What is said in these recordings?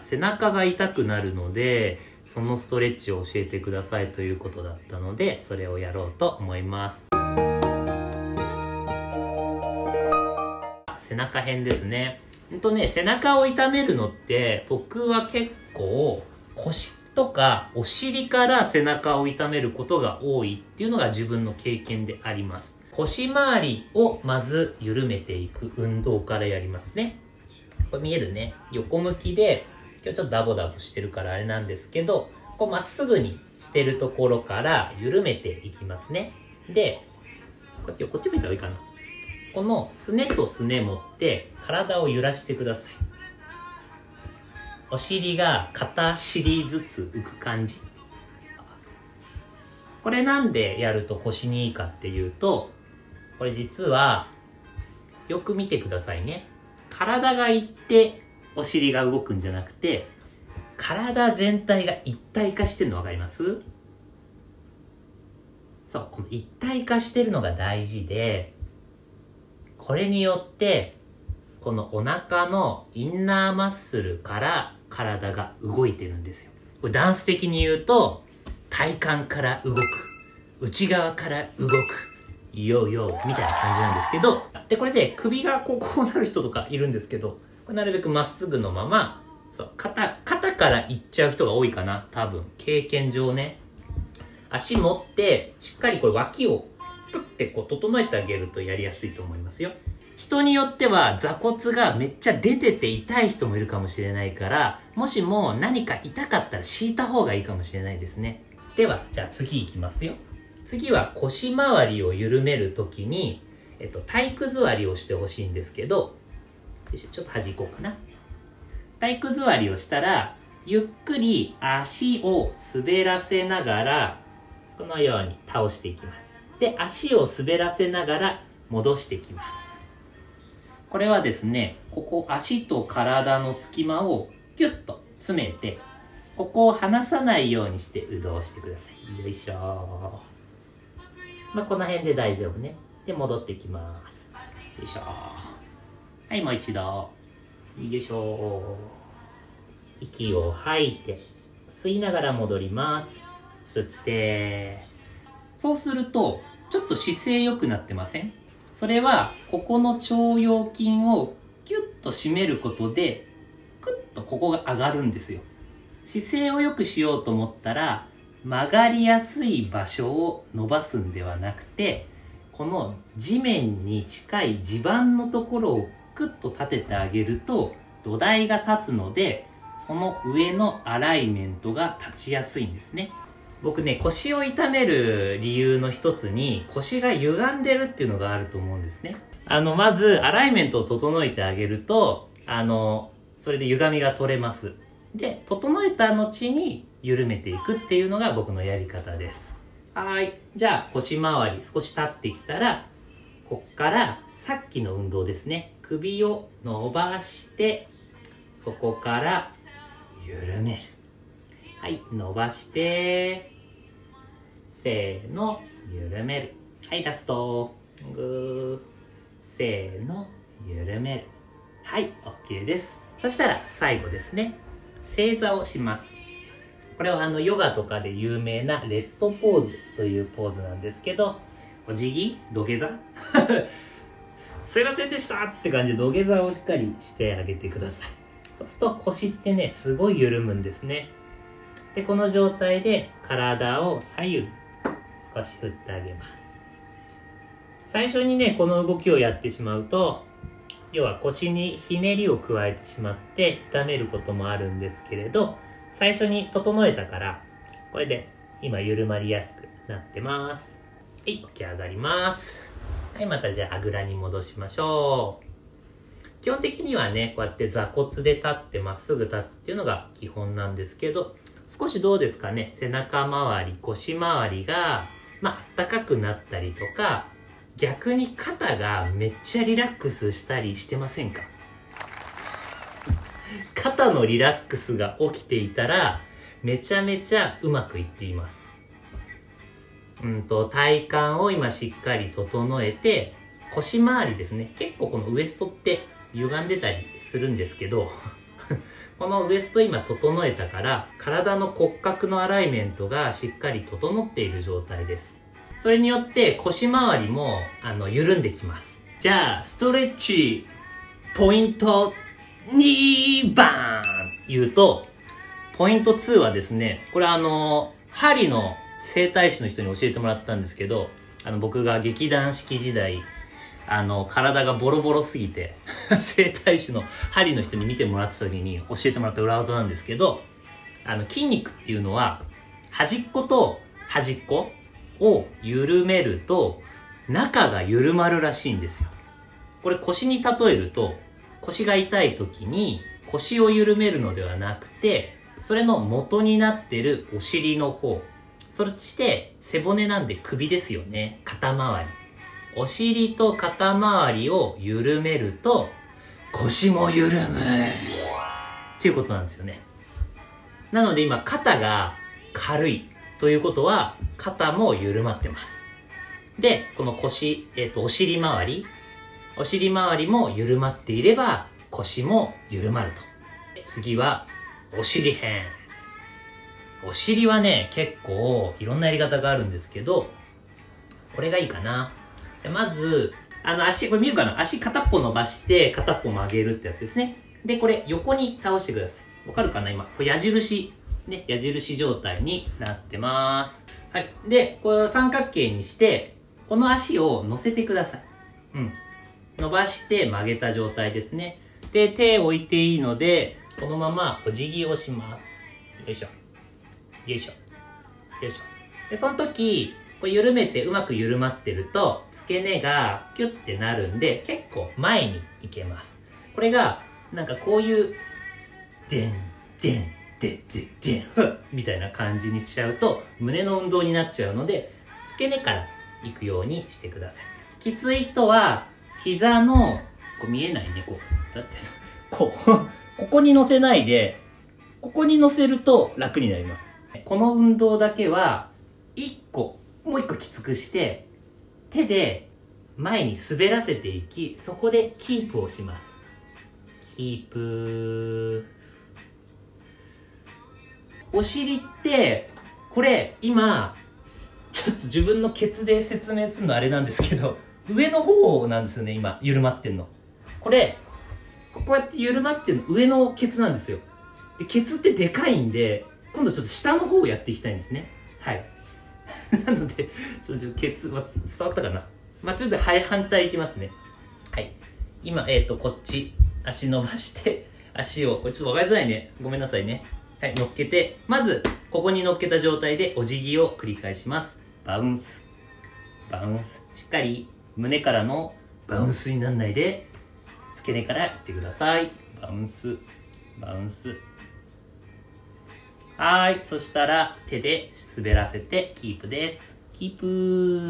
背中が痛くなるので、そのストレッチを教えてくださいということだったので、それをやろうと思います。背中編ですね。背中を痛めるのって、僕は結構腰とかお尻から背中を痛めることが多いっていうのが自分の経験であります。腰回りをまず緩めていく運動からやりますね。これ見えるね。横向きで、今日ちょっとダボダボしてるからあれなんですけど、こうまっすぐにしてるところから緩めていきますね。で、こっち見た方がいいかな。このすねとすね持って体を揺らしてください。お尻が片尻ずつ浮く感じ。これなんでやると腰にいいかっていうと、これ実はよく見てくださいね。体がいってお尻が動くんじゃなくて、体全体が一体化してるの分かります？そう、この一体化してるのが大事で、これによって、このお腹のインナーマッスルから体が動いてるんですよ。これダンス的に言うと、体幹から動く、内側から動く、ヨーヨーみたいな感じなんですけど、で、これで首がこうなる人とかいるんですけど、これなるべくまっすぐのまま、そう、肩からいっちゃう人が多いかな、多分。経験上ね。足持って、しっかりこれ脇をプッてこう整えてあげるとやりやすいと思いますよ。人によっては座骨がめっちゃ出てて痛い人もいるかもしれないから、もしも何か痛かったら敷いた方がいいかもしれないですね。では、じゃあ次いきますよ。次は腰回りを緩めるときに、体育座りをしてほしいんですけど、ちょっと端行こうかな。体育座りをしたら、ゆっくり足を滑らせながら、このように倒していきます。で、足を滑らせながら戻していきます。これはですね、ここ足と体の隙間をギュッと詰めて、ここを離さないようにして運動してください。よいしょー。この辺で大丈夫ね。で、戻っていきます。よいしょー。はい、もう一度。よいしょー。息を吐いて、吸いながら戻ります。吸って、そうすると、ちょっと姿勢良くなってません？それは、ここの腸腰筋をギュッと締めることで、クッとここが上がるんですよ。姿勢を良くしようと思ったら、曲がりやすい場所を伸ばすんではなくて、この地面に近い地盤のところをクッと立ててあげると、土台が立つので、その上のアライメントが立ちやすいんですね。僕ね、腰を痛める理由の一つに、腰が歪んでるっていうのがあると思うんですね。まず、アライメントを整えてあげると、それで歪みが取れます。で、整えた後に緩めていくっていうのが僕のやり方です。はい。じゃあ、腰回り少し立ってきたら、こっからさっきの運動ですね。首を伸ばして、そこから緩める。はい、伸ばして、せーの、緩める。はい、ラスト。ぐー、せーの、緩める。はい、OK です。そしたら最後ですね。正座をします。これはヨガとかで有名なレストポーズというポーズなんですけど、お辞儀土下座すいませんでしたって感じで土下座をしっかりしてあげてください。そうすると腰ってね、すごい緩むんですね。で、この状態で体を左右に少し振ってあげます。最初にね、この動きをやってしまうと、要は腰にひねりを加えてしまって痛めることもあるんですけれど、最初に整えたから、これで今緩まりやすくなってます。はい、起き上がります。はい、またじゃああぐらに戻しましょう。基本的にはね、こうやって座骨で立ってまっすぐ立つっていうのが基本なんですけど、少しどうですかね、背中周り、腰周りが、あったかくなったりとか、逆に肩がめっちゃリラックスしたりしてませんか？肩のリラックスが起きていたら、めちゃめちゃうまくいっています。体幹を今しっかり整えて、腰回りですね。結構このウエストって歪んでたりするんですけど、 このウエスト今整えたから、体の骨格のアライメントがしっかり整っている状態です。それによって腰回りも緩んできます。じゃあストレッチポイント2番言うと、ポイント2はですね、これ針の整体師の人に教えてもらったんですけど、僕が劇団四季時代体がボロボロすぎて整体師の針の人に見てもらった時に教えてもらった裏技なんですけど、筋肉っていうのは端っこと端っこを緩めると中が緩まるらしいんですよ。これ腰に例えると、腰が痛い時に腰を緩めるのではなくて、それの元になってるお尻の方、そして背骨なんで首ですよね。肩周り、お尻と肩周りを緩めると腰も緩むっていうことなんですよね。なので今肩が軽いということは肩も緩まってます。で、この腰、お尻周りも緩まっていれば腰も緩まると。次はお尻編。お尻はね、結構いろんなやり方があるんですけど、これがいいかな。じゃまず足、これ見るかな、足片っぽ伸ばして片っぽ曲げるってやつですね。で、これ横に倒してください。わかるかな今。これ矢印ね、矢印状態になってます。はい。で、これを三角形にして、この足を乗せてください。伸ばして曲げた状態ですね。で、手を置いていいので、このままお辞儀をします。よいしょ。よいしょ。よいしょ。で、その時、これ緩めてうまく緩まってると、付け根がキュッてなるんで、結構前に行けます。これが、なんかこういう、でん、でん、で、で、でん、ふっみたいな感じにしちゃうと、胸の運動になっちゃうので、付け根から行くようにしてください。きつい人は、膝の、こう見えないね、こう。だって、ここに乗せないで、ここに乗せると楽になります。この運動だけは、もう一個きつくして、手で前に滑らせていき、そこでキープをします。キープ。お尻って、これ今、ちょっと自分のケツで説明するのあれなんですけど、上の方なんですよね、今、緩まってんの。これ、こうやって緩まってんの、上のケツなんですよ。で、ケツってでかいんで、今度ちょっと下の方をやっていきたいんですね。はい。なので、ちょっとケツ、伝わったかな。ちょっと反対いきますね。はい。今、こっち、足伸ばして、足を、これちょっとわかりづらいね。ごめんなさいね。はい、乗っけて、まず、ここに乗っけた状態でお辞儀を繰り返します。バウンス。バウンス。しっかり、胸からのバウンスにならないで、付け根からいってください。バウンス。バウンス。はい。そしたら、手で滑らせてキープです。キープ。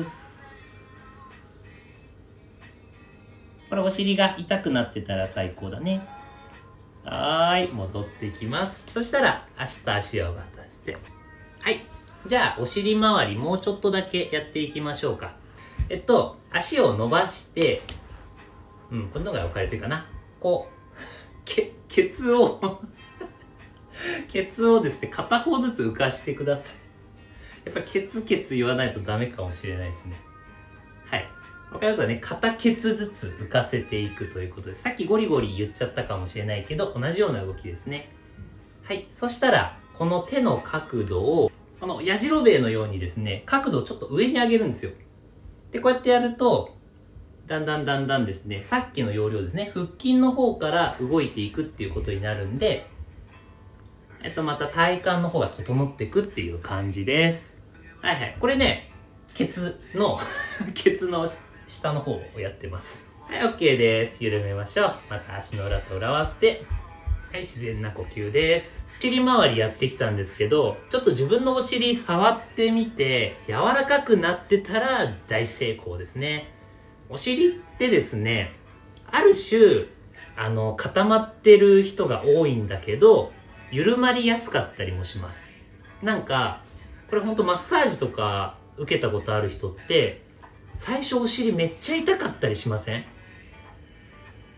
これお尻が痛くなってたら最高だね。はーい。戻ってきます。そしたら、足と足を渡して。はい。じゃあ、お尻周りもうちょっとだけやっていきましょうか。足を伸ばして、これの方が分かりやすいかな。こう、ケツをケツをですね、片方ずつ浮かしてください。やっぱケツ言わないとダメかもしれないですね。はい。わかりますかね。片ケツずつ浮かせていくということで、さっきゴリゴリ言っちゃったかもしれないけど、同じような動きですね。はい。そしたら、この手の角度を、このやじろべえのようにですね、角度をちょっと上に上げるんですよ。で、こうやってやると、だんだんですね、さっきの要領ですね、腹筋の方から動いていくっていうことになるんで、また体幹の方が整っていくっていう感じです。はいはい。これね、ケツの下の方をやってます。はい、OK です。緩めましょう。また足の裏と裏合わせて、はい、自然な呼吸です。お尻周りやってきたんですけど、ちょっと自分のお尻触ってみて、柔らかくなってたら大成功ですね。お尻ってですね、ある種、固まってる人が多いんだけど、緩まりやすかったりもします。なんか、これほんとマッサージとか受けたことある人って、最初お尻めっちゃ痛かったりしません？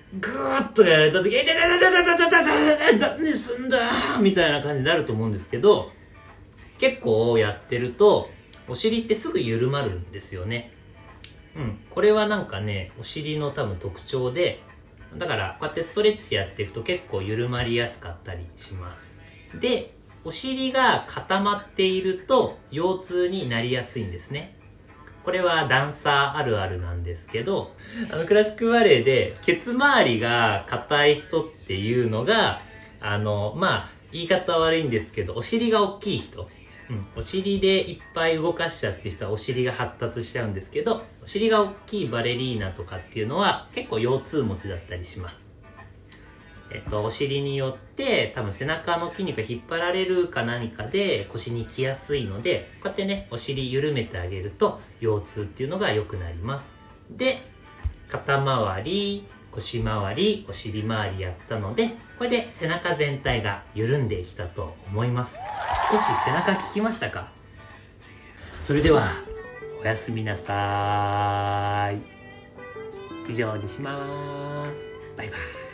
グーッとやられた時、痛い痛い痛い痛い痛い痛い痛い、何すんだみたいな感じになると思うんですけど、結構やってると、お尻ってすぐ緩まるんですよね。これはなんかね、お尻の多分特徴で、だからこうやってストレッチやっていくと結構緩まりやすかったりします。で、お尻が固まっていると腰痛になりやすいんですね。これはダンサーあるあるなんですけど、クラシックバレエでケツ周りが硬い人っていうのが、言い方悪いんですけど、お尻が大きい人。お尻でいっぱい動かしちゃってる人はお尻が発達しちゃうんですけど、お尻が大きいバレリーナとかっていうのは結構腰痛持ちだったりします。お尻によって多分背中の筋肉が引っ張られるか何かで腰に来やすいので、こうやってね、お尻緩めてあげると腰痛っていうのが良くなります。で、肩周り、腰周り、お尻周りやったので、これで背中全体が緩んできたと思います。少し背中効きましたか？それでは、おやすみなさーい。以上にします。バイバイ。